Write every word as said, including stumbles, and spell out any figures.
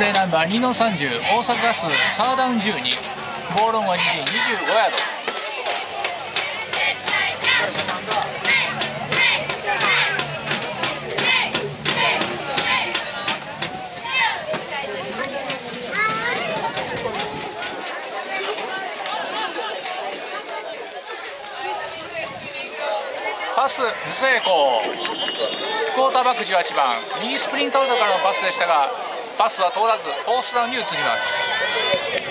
プレーナンバーにのさんじゅう、大阪ガスサーダウンじゅうに、ボールオンはにじにじゅうごヤード。パス不成功。クォーターバックじゅうはちばん、右スプリントアウトからのパスでしたが、パスは通らずフォースダウンに移ります。